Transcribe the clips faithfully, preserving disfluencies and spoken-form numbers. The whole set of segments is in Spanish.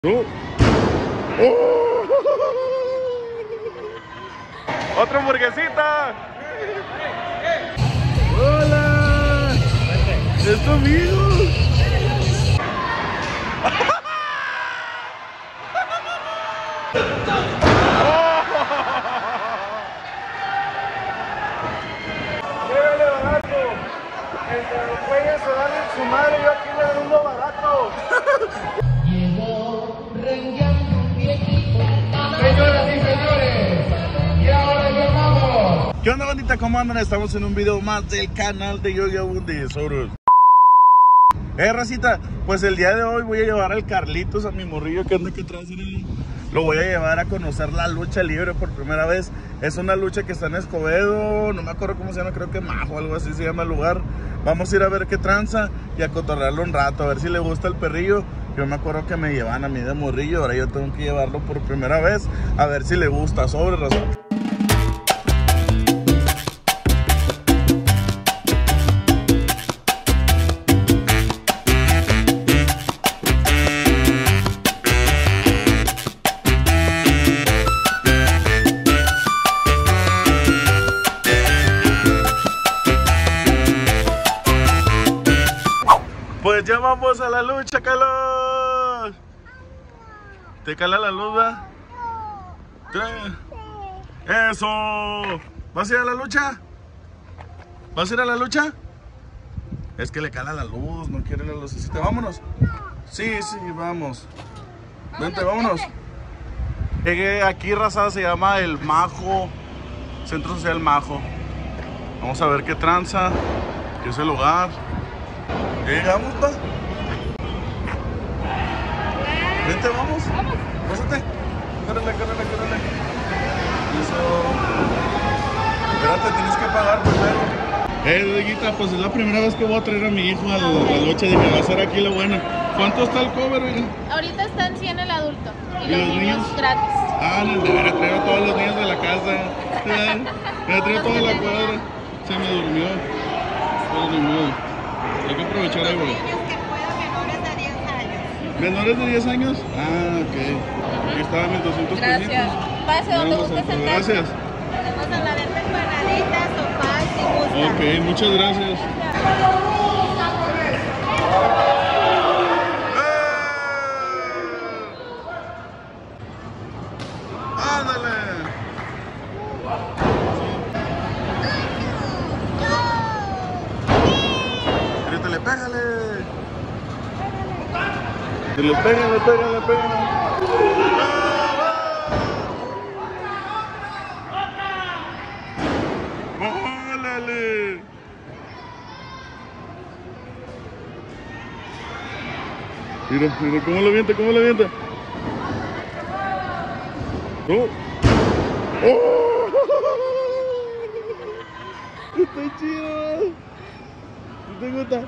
¿Tú? ¡Oh! ¡Otra hamburguesita! ¡Hola! ¡Es tu amigo! ¡Llévele barato! Entre los güeyes se dan en su madre, yo aquí le doy uno barato. Señoras y señores, y ahora llamamos. ¿Qué onda, bandita? ¿Cómo andan? Estamos en un video más del canal de Yo-Yo Bundisoros. Eh, racita, pues el día de hoy voy a llevar al Carlitos, a mi morrillo que anda aquí atrás. Lo voy a llevar a conocer la lucha libre por primera vez. Es una lucha que está en Escobedo, no me acuerdo cómo se llama, creo que Majo, algo así se llama el lugar. Vamos a ir a ver qué tranza y a cotorrearlo un rato, a ver si le gusta el perrillo. Yo me acuerdo que me llevan a mí de morrillo, ahora yo tengo que llevarlo por primera vez, a ver si le gusta. Sobre razón. Pues ya vamos a la lucha, Carlos. ¿Te cala la luz, va? ¡Eso! ¿Vas a ir a la lucha? ¿Vas a ir a la lucha? Es que le cala la luz, no quiere la lucecita. Vámonos. Sí, sí, vamos. Vente, vámonos. Llegué aquí, raza, se llama El Majo, Centro Social Majo. Vamos a ver qué tranza, qué es el lugar. ¿Ya llegamos, pa? Vente, vamos. Vamos. Pásate. Córrele, córrele, córrele. Eso. Espérate, tienes que pagar primero. Eh, Dieguita, pues es la primera vez que voy a traer a mi hijo a la, la lucha. Dije, va a ser aquí la buena. ¿Cuánto está el cover, oiga? Ahorita están cien el adulto y, ¿Y los los niños, niños? gratis. Ah, no, de veras, traigo a todos los niños de la casa. Me traigo toda la cuadra. Se me durmió. Pero ni modo. Hay que aprovechar ahí, güey. Niños que puedan menores de diez años. ¿Menores de diez años? Ah, ok. Aquí estaban mis doscientos Gracias. pesitos. Pase donde Vamos a- guste sentarse. Gracias. Podemos hablar de empanaditas, sofás, si gusta. Ok, muchas gracias. ¡Ándale! Grítale, pégale. Dile, pégale, pégale, pégale. ¡Ólale! Mira, mira, cómo lo avienta, cómo lo avienta. ¡Oh! ¡Oh! Está chido. ¿Te gusta?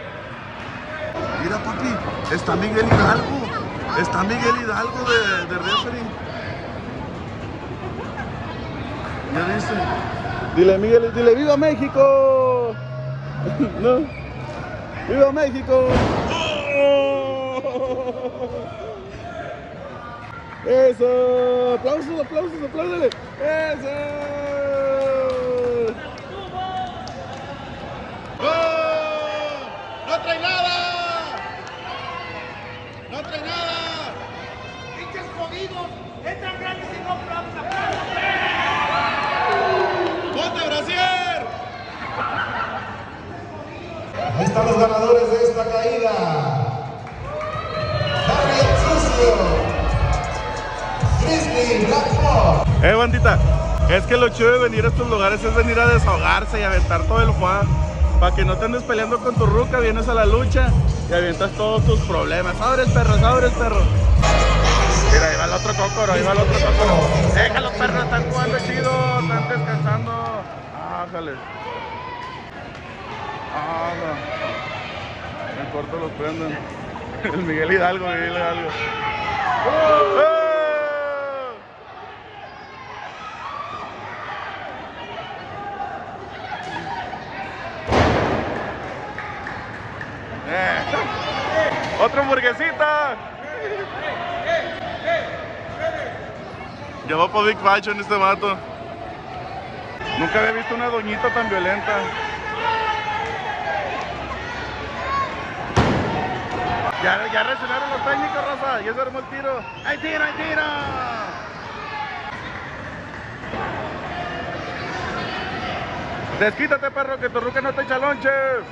Mira, papi, está Miguel Hidalgo. Está Miguel Hidalgo de, de referee. ¿Ya viste? Dile, Miguel, dile, ¡viva México! ¿No? ¡Viva México! ¡Oh! ¡Eso! ¡Aplausos, aplausos, apláudale! ¡Eso! ¡Oh! ¡No trae nada! ¡No trae nada! ¡Pinches jodidos! ¡Entran grandes y no aplausos! ¡Ponte brasier! Ahí están los ganadores de esta caída. Harry el Sucio. Grizzly Blackmore. Eh, bandita, es que lo chido de venir a estos lugares es venir a desahogarse y aventar todo el juan. Para que no te andes peleando con tu ruca, vienes a la lucha y avientas todos tus problemas. ¡Sabres, perro! ¡Sabres, perro! Mira, ahí va el otro cócoro, ahí va el otro cócoro. Déjalos, perros, están jugando chido, están descansando. Ájale. Ah, no. En corto los prendan. El Miguel Hidalgo, Miguel Hidalgo. ¡Eh! ¡Otra hamburguesita! Ya va para Big Fashion este vato. Nunca había visto una doñita tan violenta. Ya, ya reaccionaron los técnicos, raza. Ya se armó el tiro. ¡Hay tiro, hay tiro! Desquítate, perro, que tu ruca no te echa lonche.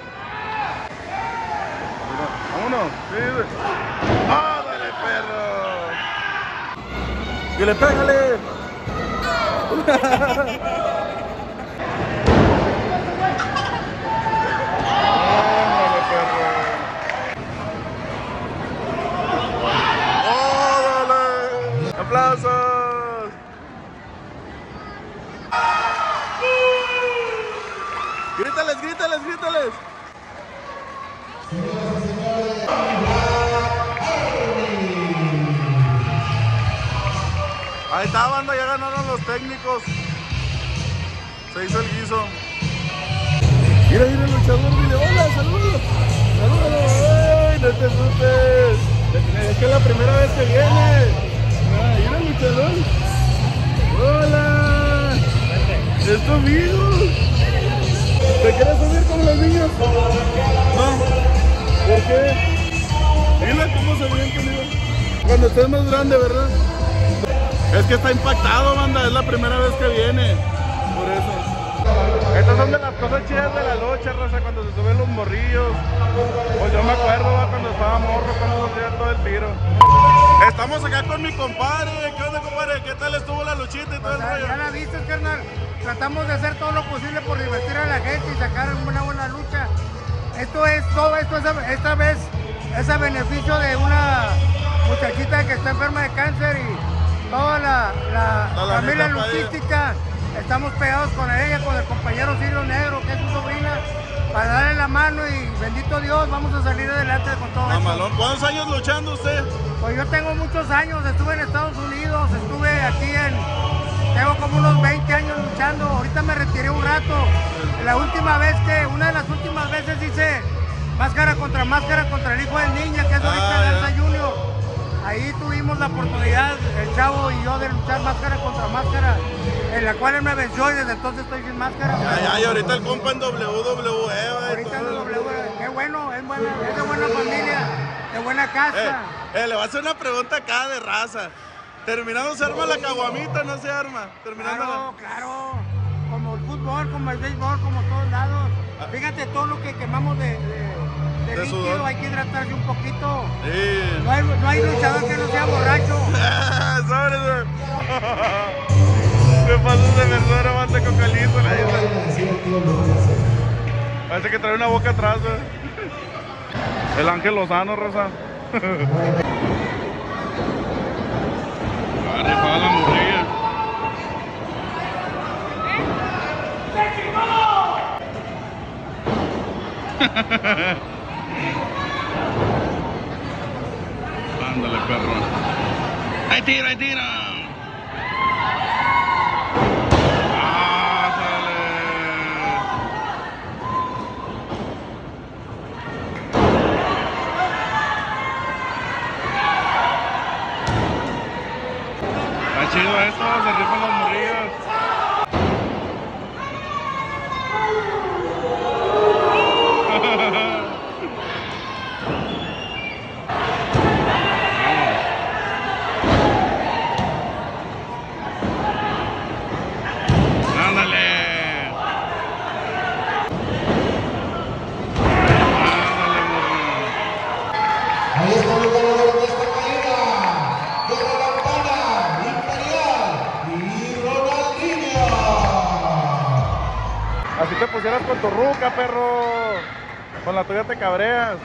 Vámonos. Sí. ¡Ah, dale, perro! ¡Y le pégale! ¡Aplausos! ¡Grítales, grítales, grítales! Ahí está, banda, ya ganaron los técnicos. Se hizo el guiso. Mira, mira el luchador, dile, hola, saludos. Saludos, ay, no te asustes. Es que es la primera vez que viene. Mira el luchador. Hola. Es tu amigo. ¿Te quieres subir como los niños? No. ¿Por qué? Mira cómo se ven conmigo. Cuando estés más grande, ¿verdad? Es que está impactado, banda. Es la primera vez que viene. Por eso. Estas son de las cosas chidas de la lucha, raza, cuando se suben los morrillos. Pues yo me acuerdo, va, cuando estaba morro, cuando se hacía todo el tiro. Estamos acá con mi compadre. ¿Qué onda, compadre? ¿Qué tal estuvo la luchita y todo el rollo? Ya la viste, carnal. Tratamos de hacer todo lo posible por divertir a la gente y sacar una buena lucha. Esto es todo esto, es, esta vez es a beneficio de una muchachita que está enferma de cáncer y toda la, la, no, la familia luchística. Estamos pegados con ella, con el compañero Sirio Negro, que es su sobrina, para darle la mano y bendito Dios, vamos a salir adelante con todo Mamalón. Esto. ¿Cuántos años luchando usted? Pues yo tengo muchos años, estuve en Estados Unidos, estuve aquí en... Tengo como unos veinte años luchando, ahorita me retiré un rato. La última vez que, una de las últimas veces hice máscara contra máscara contra el hijo del niña, que es ahorita ah, Garza Junior. Ahí tuvimos la oportunidad, el chavo y yo, de luchar máscara contra máscara, en la cual él me venció y desde entonces estoy sin máscara. Ay, ay, ahorita el compa en W W E. Ahorita en W W E, qué bueno, es, buena, es de buena familia, de buena casa. Eh, eh, le voy a hacer una pregunta acá de raza. Terminando se arma la caguamita, no se arma. Terminando Claro, la... claro, como el fútbol, como el béisbol, como todos lados. Ah. Fíjate todo lo que quemamos de, de, de, de líquido, sudor. Hay que hidratarse un poquito. Sí. No hay, no hay luchador que no sea borracho. Sobre eso. Me pasas de verdura, mate con calizo, la isla. Parece que trae una boca atrás, ¿eh? El Ángel Lozano, Rosa. Rifada la morrilla. Ándale, perro. ¡Hay tiro, hay tiro! Chido esto, se rifan los morrillos. Ándale. Ándale, morrillo. Ahí está el ganador de esta caída. De la campana. Así te pusieras con tu ruca, perro. Con la tuya te cabreas.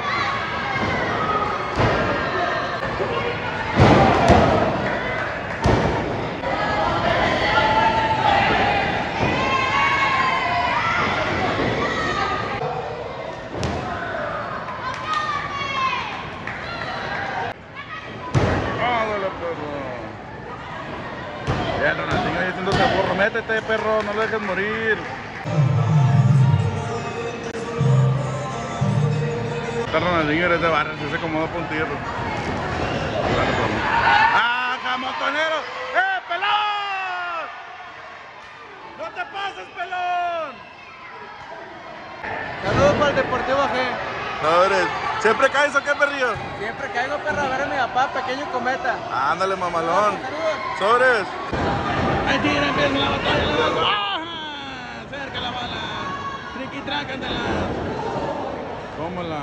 ¡Ándale, perro! Ya, Ronaldinho ahí haciéndose burro. Métete, perro, no lo dejes morir. Está Ronaldinho, eres de barrio, se acomoda por un tierra. ¡Ah, jamotonero! ¡Eh, pelado! ¿Siempre caes o qué, perrillo? Siempre caigo, perro, a ver a mi papá, pequeño cometa. Ándale, mamalón. Sobres. Ahí tira, empieza la batalla, la bala. ¡Ajá! Cerca la bala. Triqui, trácatela. Tómala.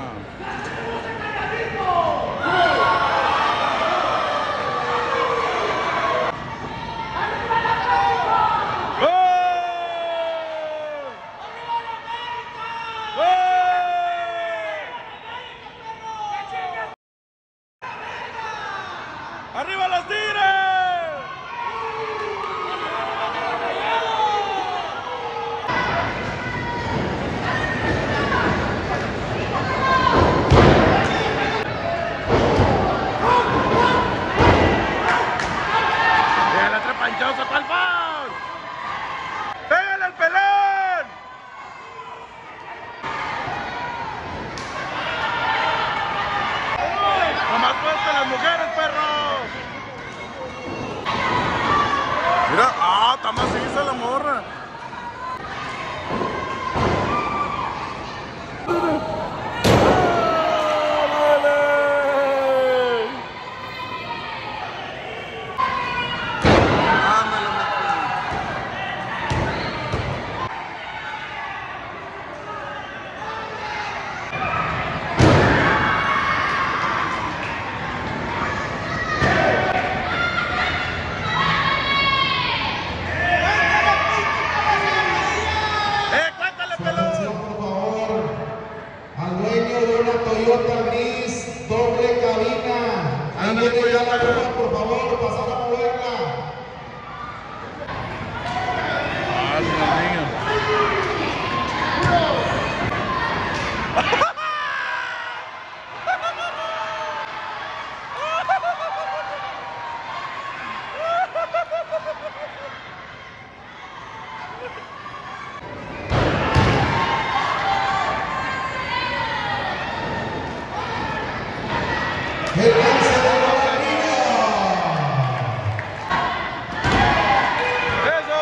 ¡Arriba los Tigres! ¡Pégale al trepanchoso, pa'l foul! ¡Pégale al pelón! ¡Nomás puesto las mujeres, perro! Mira, ah, está maciza la morra. Toyota gris, doble cabina. Ahí viene ya la bola, por favor, pasar a moverla. Ah, sí, los niños. El lance de la ¡Eso!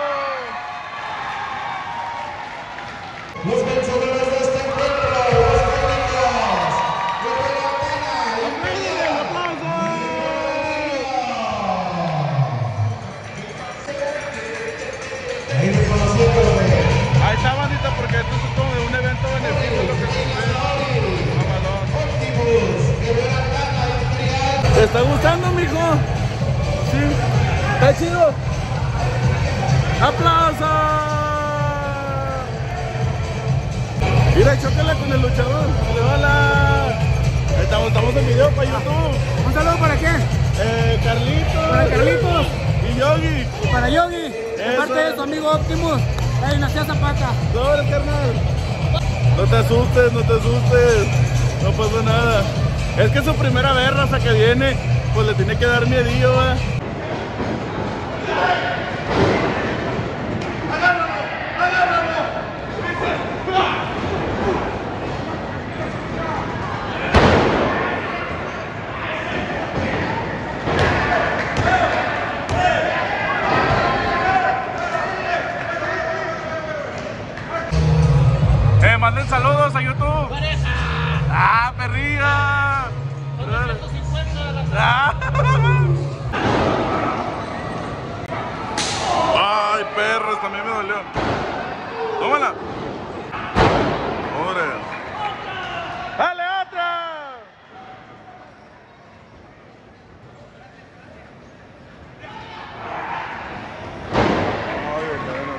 Los vencedores de este encuentro, los Carlitos, de Relantana, ahí reconociéndole. Ahí está, bandita, porque esto es como de un evento beneficio lo que compré. Mamalón. Optimus, de Relantana, Imperial. ¿Te está gustando, mijo? Sí. ¿Está chido? ¡Aplausos! Mira, chócala con el luchador. ¡Hola! Ahí estamos, estamos en video para YouTube. ¿Un saludo para quién? Eh, Carlitos. Para Carlitos. Y Yogi. Para Yogi, de parte de tu amigo Optimus, la dinastía Zapata. Sobre, carnal. No te asustes, no te asustes. No pasa nada. Es que es su primera vez, raza, que viene. Pues le tiene que dar miedillo, ¿verdad? Eh, manden saludos a YouTube. ¡Pareja! ¡Ah, perrilla! Ah. ¡Ay, perros! También me dolió. ¡Tómala! ¡Pobre! ¡Dale otra! ¡Ay, cadenas!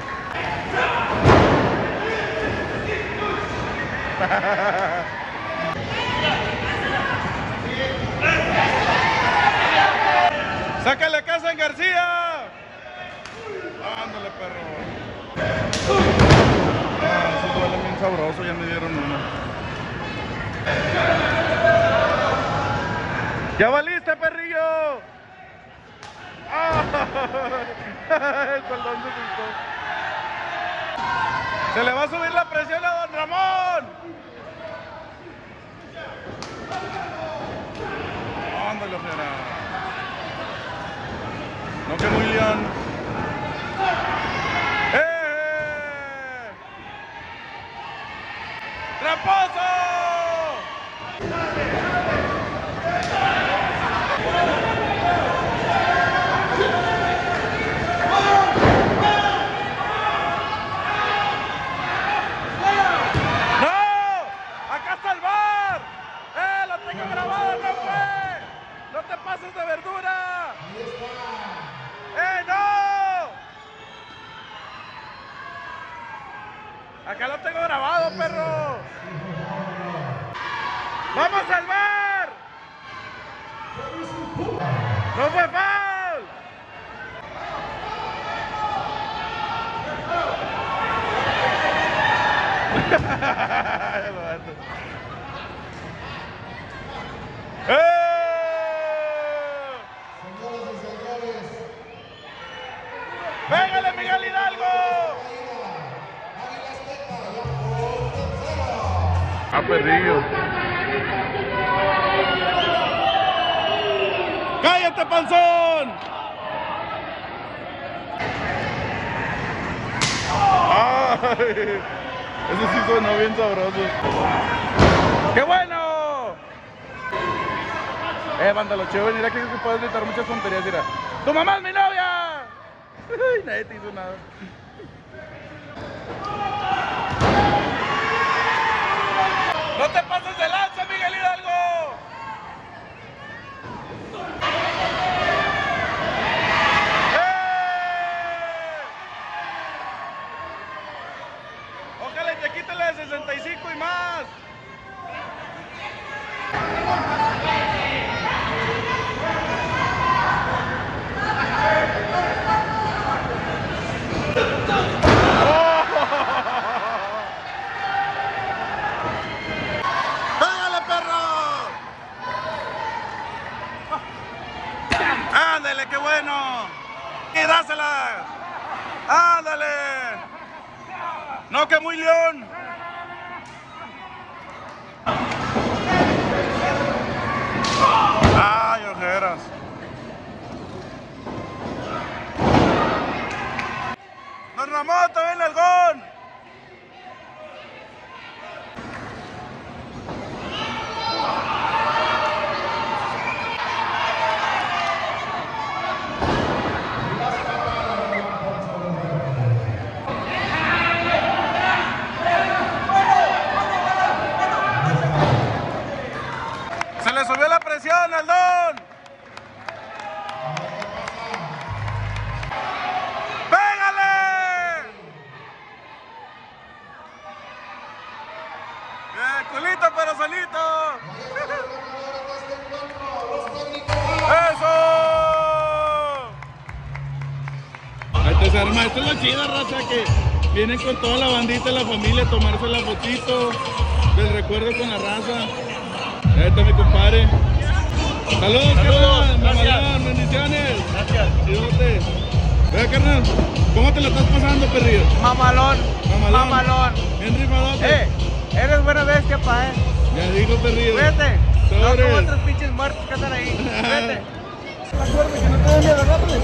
¡Sácale casa en García! ¡Ándale, perro! Ah, eso duele bien sabroso, ya me dieron uno. ¡Ya valiste, perrillo! ¡Ah! El soldón se asustó. ¡Se le va a subir la presión a don Ramón! ¡Ándale, fiera! No, que muy león. ¡Eh! ¡Tramposo! de verdura! Ahí está. ¡Eh, no! Acá lo tengo grabado, perro. ¡Vamos a salvar! ¡No fue foul! ¡Eh! Señoras y señores. ¡Pégale, Miguel Hidalgo! Águila Azteca, ya por tercero. ¡Ah, perrillo! ¡Cállate, panzón! ¡Ay! Ese sí sonó bien sabroso. ¡Qué bueno! Eh, banda, lo chido venir aquí es que puedes gritar muchas tonterías, mira. ¡Tu mamá es mi novia! Ay, nadie te hizo nada. ¡No te pases de lanza, Miguel Hidalgo! ¡Eh! Ojalá y te quite la de sesenta y cinco y más. ¡Pégale, perro! ¡Ándale, qué bueno! ¡Y dásela! ¡Ándale! ¡No, que muy león! ¡Ay, ojeras! ¡Don Ramón, te ven el gol! ¡Se le subió la presión al Don! ¡Pégale! ¡Eh, culito pero solito! ¡Eso! Ahí te se arma. Esto es lo chido, raza, que vienen con toda la bandita, la familia, a tomarse la fotito del recuerdo con la raza. Ahí está mi compadre. Saludos, carnal. Mamalón, bendiciones. Gracias. Chidote. Vea, carnal, ¿cómo te la estás pasando, perrillo? Mamalón. Mamalón. Mamalón. Bien rifadote. Eh, eres buena bestia, pa, eh. Ya dijo, perrillo. Cuídate. No Sobres. como otros pinches muertos que andan ahí. Cuídate. Acuérdate que no te dé miedo, rápido.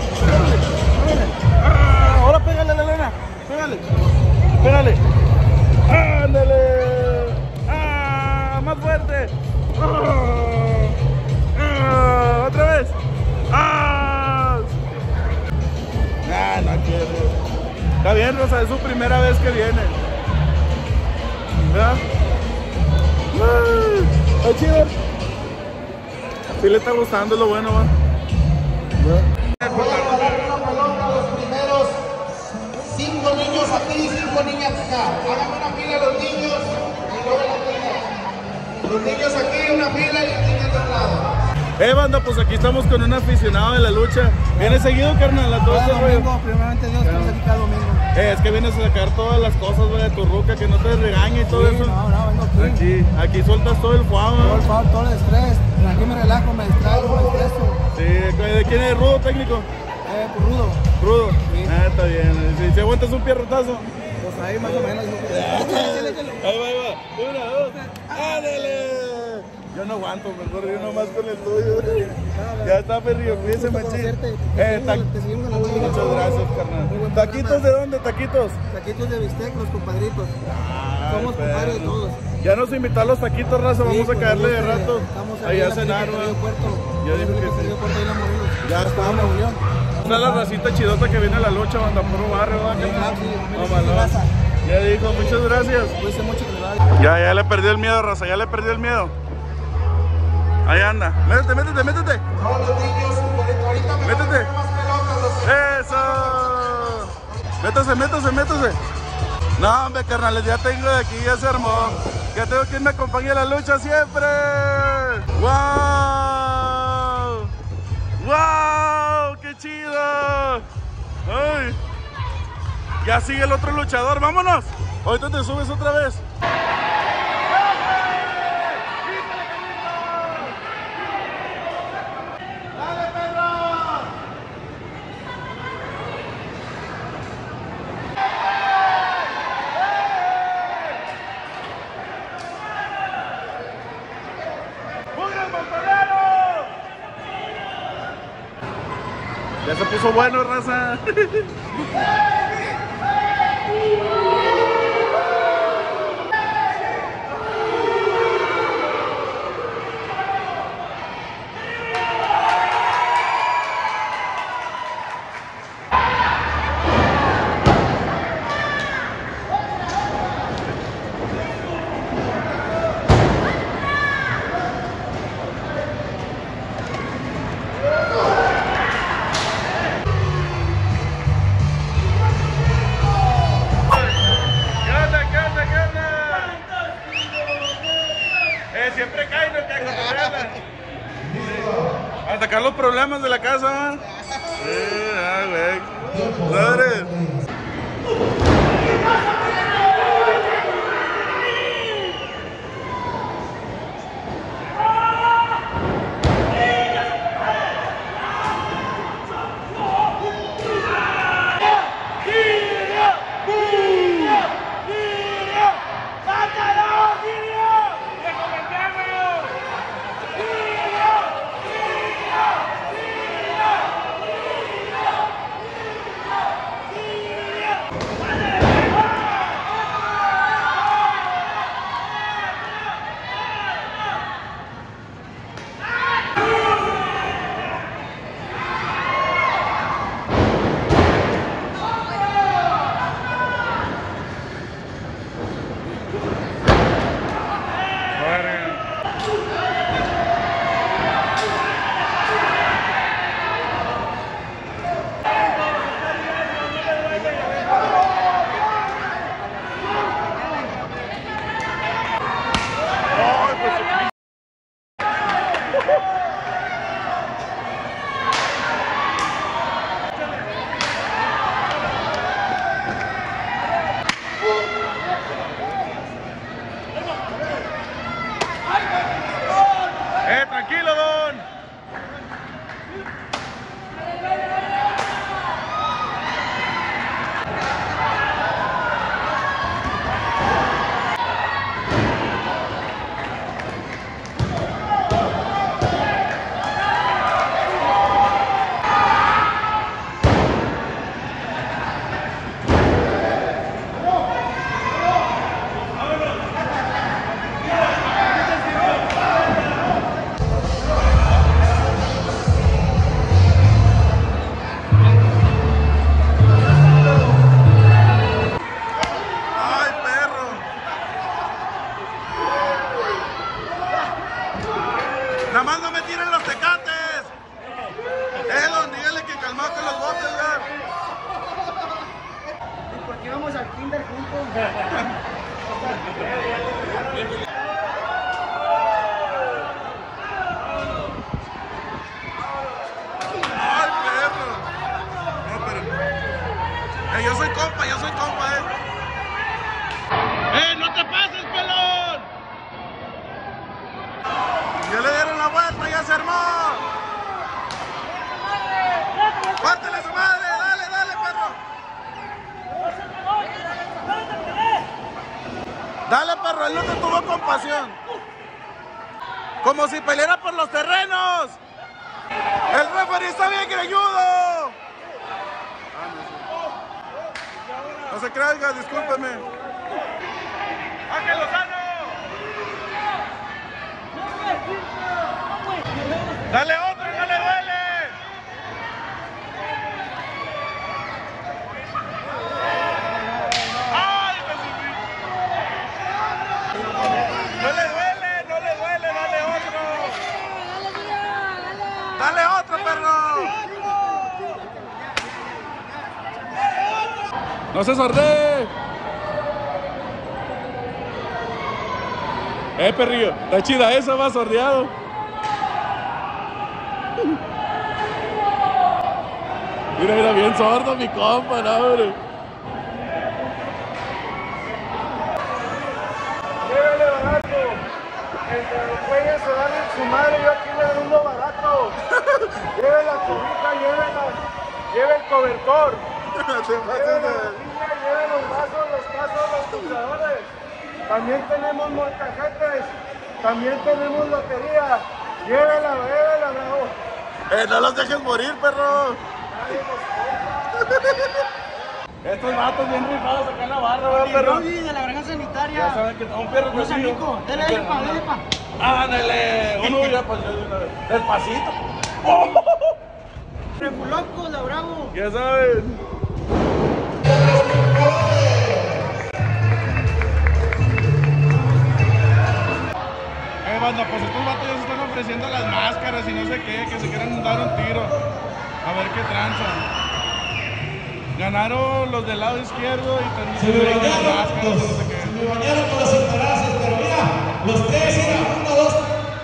Ah, ahora pégale a la lana. Pégale. Pégale. Ándale. Ah, más fuerte. Ah, ah, otra vez. Ah. Ah, no quiere. Está bien, Rosa, es su primera vez que viene. ¿Verdad? Ah, está chido. Sí le está gustando, es lo bueno, va. Voy a jalar una pelota a los primeros cinco niños aquí y cinco niñas acá. Hagan una fila los niños y luego la fila. Los niños aquí, una fila y los niños de un lado. Eh, banda, pues aquí estamos con un aficionado de la lucha. ¿Viene seguido, carnal? A todo este rollo. primeramente Dios, estamos aquí cada domingo. Eh, es que vienes a sacar todas las cosas, güey, de tu ruca, que no te regañe y todo eso. No, no, vengo aquí. Aquí, aquí sueltas todo el fuego, Todo el, ¿no? fa- todo el estrés. Aquí me relajo, me distraigo, me estreso. Sí, ¿de quién es rudo técnico? Eh, pues rudo. Rudo. Sí. Ah, está bien. Si, si aguantas un pierrotazo. Pues ahí más o menos. Ahí va, ahí va. Una, dos. ¡Ándale! Yo no aguanto, mejor yo nomás con el tuyo. Ya está, perrillo, cuídense, machín. Eh, ta- Muchas gracias, carnal. ¿Taquitos de dónde? ¿Taquitos? Taquitos de bistec, los compadritos. Ah, Somos perro. compadres de todos. Ya nos invitó a los taquitos, raza, vamos a caerle de rato. Estamos Ahí a en la cenar, clínica ¿no? Río Puerto. Yo digo que Río sí. Puerto, ahí la Morelos. Ya Estamos en estamos. Unión. Está la racita chidota que viene a la lucha, banda, puro barrio, ¿verdad? Sí, carnal? sí, Mamalón. raza. Ya dijo, muchas gracias. Cuídense mucho que les va. Ya, ya le perdí el miedo, raza, ya le perdí el miedo. Ahí anda. Métete, métete, métete. Todos los niños, ahorita me Métete. van a poner más pelotas los... Eso. Métase, métase, métase. No, hombre, carnales, ya tengo de aquí, ya se armó. Ya tengo quien me acompañe a la lucha siempre. ¡Wow! ¡Wow! ¡Qué chido! ¡Ay! Ya sigue el otro luchador, vámonos. Ahorita te subes otra vez. Ya se puso bueno, raza. Siempre cae, no cae con a sacar los problemas de la casa. Eh, ah, güey. Madre. Eh, tranquilo, don. Nada más no me tiren los tecates. Eh, don, dígale que calmado con los botes, ya. Porque íbamos al kinder juntos. Ay, perro. No, pero... Eh, yo soy compa, yo soy compa, eh. ¡Eh, no te pases, pelón! Ya le dieron la vuelta, ya se armó. ¡Pártele su madre! ¡Dale, dale, perro! Dale, perro, él no te tuvo compasión. Como si peleara por los terrenos. El referee está bien greñudo. No se crea, oiga, discúlpeme. ¡Ángel Lozano! ¡Dale otro, no le duele! ¡Ay, me sufrí! ¡No le duele, no le duele! ¡Dale otro! ¡No se sordee! Eh, perrillo, está chida esa, va sordeado. Mira, mira, bien sordo mi compa, no, hombre. Llévele barato. Entre los güeyes se dan en su madre, yo aquí le doy uno barato. Lleve la cobija, llévela. Lleve el cobertor. Lleve la silla, lleve los vasos, los tazos, los pulsadores. También tenemos molcajetes. También tenemos lotería. Llévela, llévela, bravo. Eh, no los dejes morir, perro. Estos vatos bien rifados acá en la barra, ¿verdad, perro? de la granja sanitaria. Ya saben que un perro No, amigo, dele, dele, pa, dele, pa. Ándale, uno ya pasó de una vez. Despacito. Refulocos, la bravo. Ya saben. Eh, banda, pues estos vatos ya se están ofreciendo las máscaras y no sé qué, que se quieren dar un tiro. A ver qué tranza. Ganaron los del lado izquierdo y también Se me bañaron las máscaras, los, no sé qué. se me bañaron con las embaraces, pero mira, los tres, mira, uno, dos.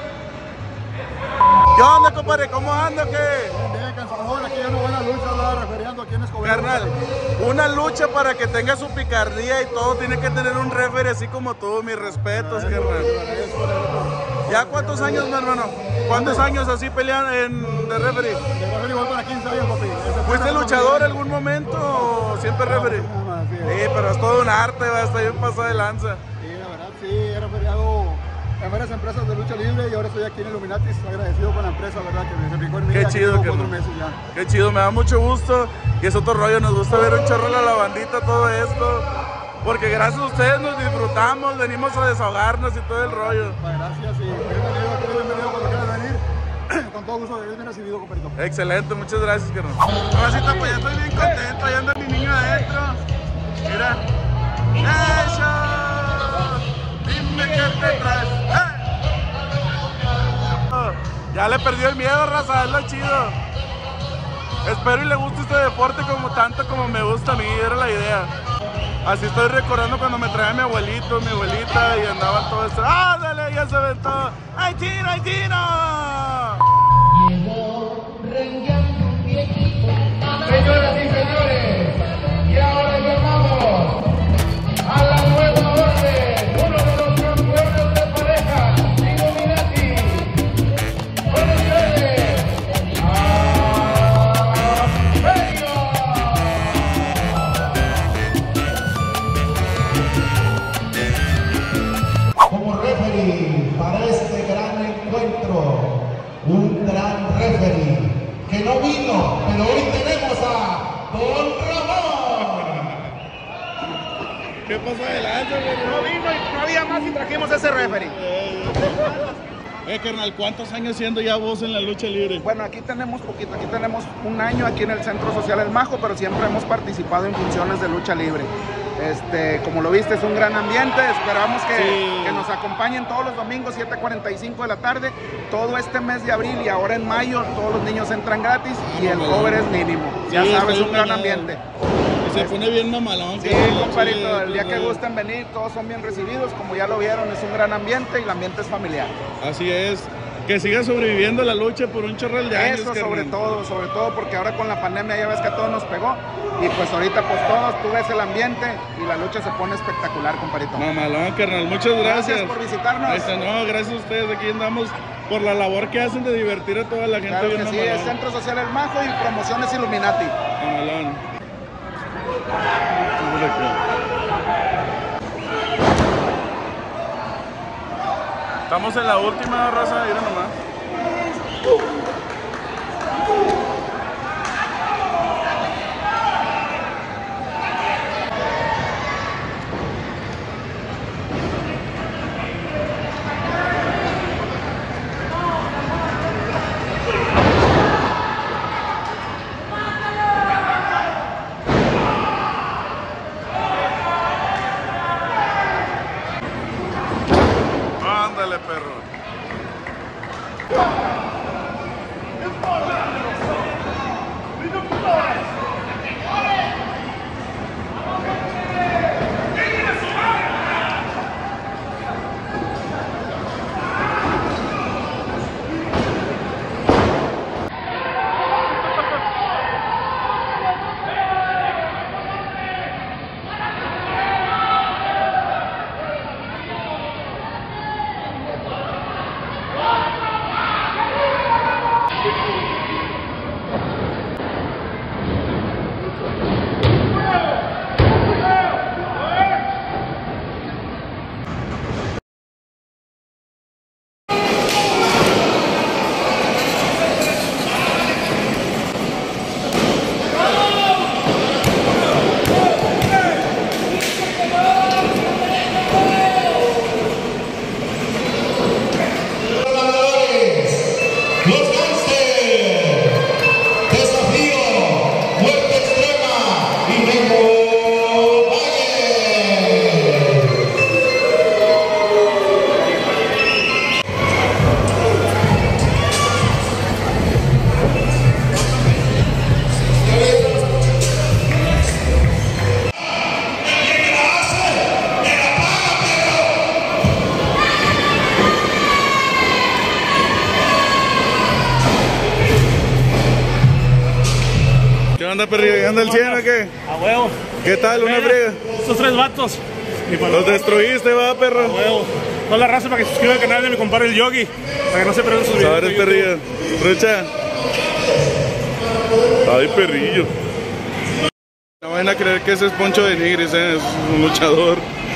¿Qué onda, compadre? ¿Cómo anda o qué? Bien, cansador, aquí ya no buena lucha, andaba referiando aquí en Escobedo. Carnal, una lucha para que tenga su picardía y todo, tiene que tener un referee así como tú, mis respetos, carnal. ¿Ya cuántos años, mi hermano? ¿Cuántos años así pelean en, de referee? De referee voy para quince años, papi. ¿Fuiste luchador algún momento o siempre referee? Sí, pero es todo un arte, va, está bien pasado de lanza. Sí, la verdad, sí, he referiado en varias empresas de lucha libre y ahora estoy aquí en Illuminatis, agradecido con la empresa, ¿verdad? Que me fijó en mí. Qué aquí chido, llevo carnal. cuatro meses ya. Qué chido, me da mucho gusto y es otro rollo, nos gusta ver un chorro a la bandita, todo esto, porque gracias a ustedes nos disfrutamos, venimos a desahogarnos y todo el rollo. Gracias y bienvenido, aquí bienvenido cuando quieras venir. Con todo gusto, eres bien recibido, compadrito. Excelente, muchas gracias, carnal. Rosita, pues ya estoy bien contento, ya anda mi niño adentro. Mira. ¡Eso! Dime qué te traes. ¡Eh! Ya le perdió el miedo, raza, es lo chido. Espero y le guste este deporte como tanto como me gusta a mí, era la idea. Así estoy recordando cuando me traía mi abuelito, mi abuelita y andaban todo esto. ¡Ah, dale! Ya se aventó. ¡Ay, tiro, ay, tiro! Señoras y señores, y ahora llamamos a la nueva orden, uno de los campeones de pareja, Illuminati. Con ustedes, Aperio. Como referee para este gran encuentro, un gran referee que no vino, pero hoy tenemos a Don Ramón. ¿Qué pasa adelante, güey? No vino y no había más y trajimos ese referee. Eh, carnal, ¿cuántos años siendo ya vos en la lucha libre? Bueno, aquí tenemos poquito, aquí tenemos un año aquí en el Centro Social El Majo, pero siempre hemos participado en funciones de lucha libre. Este, como lo viste, es un gran ambiente, esperamos que, Sí. que nos acompañen todos los domingos, siete cuarenta y cinco de la tarde, todo este mes de abril y ahora en mayo, todos los niños entran gratis y el cover es mínimo. Ya Sí, sabes, está un gran bien ambiente. Y se pone bien mamalón. Sí, que la compadrito, lucha el día que libre, gusten venir, todos son bien recibidos, como ya lo vieron, es un gran ambiente y el ambiente es familiar. Así es. Que siga sobreviviendo la lucha por un chorral de años, Eso sobre carnal. todo, sobre todo porque ahora con la pandemia ya ves que a todos nos pegó y pues ahorita pues todos, tú ves el ambiente y la lucha se pone espectacular, compadrito. Mamalón, carnal, muchas gracias. Gracias por visitarnos. Ahí está, no, gracias a ustedes, aquí andamos por la labor que hacen de divertir a toda la gente. Claro bien que sí, mamalón. es Centro Social El Majo y Promociones Illuminati. Mamalón. Estamos en la última raza, mira nomás. Ándale, perro. onda, perrillo? ¿Y anda el cien o qué? A huevo. ¿Qué tal? ¿Una friega? Estos tres vatos. Los destruiste, va, perro. A huevo. Toda la raza para que se suscriba al canal de mi compadre el Yogi. Para que no se pierdan sus videos. Sabes, perrillo. Trucha. Ay, perrillo. No vayan a creer que ese es Poncho de Nigris, ¿eh? Es un luchador.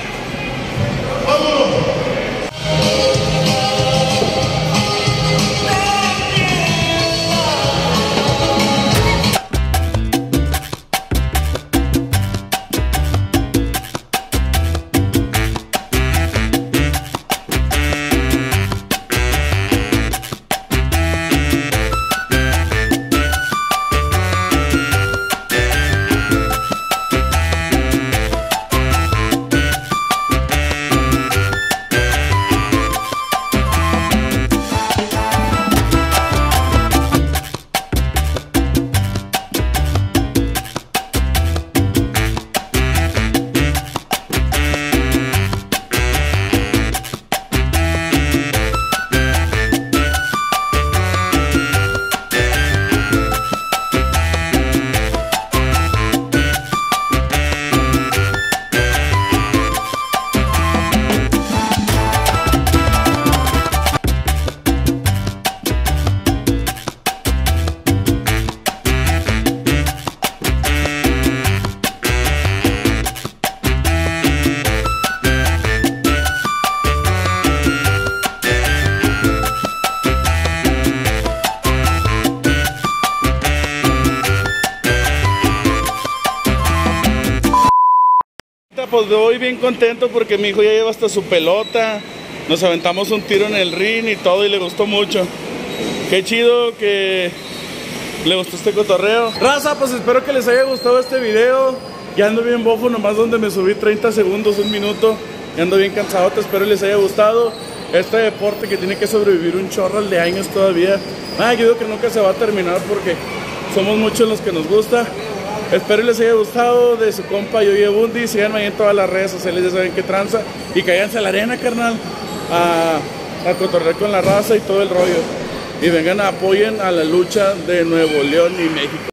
Pues voy bien contento porque mi hijo ya lleva hasta su pelota. Nos aventamos un tiro en el ring y todo y le gustó mucho. Qué chido que le gustó este cotorreo. Raza, pues espero que les haya gustado este video. Ya ando bien bofo, nomás donde me subí treinta segundos, un minuto. Ya ando bien cansado, te espero les haya gustado. Este deporte que tiene que sobrevivir un chorral de años todavía. Ah, yo digo que nunca se va a terminar porque somos muchos los que nos gusta. Espero les haya gustado, de su compa Yogi Bundy. Síganme ahí en todas las redes sociales, ya saben qué tranza. Y cáiganse a la arena, carnal, a, a cotorrear con la raza y todo el rollo. Y vengan, apoyen a la lucha de Nuevo León y México.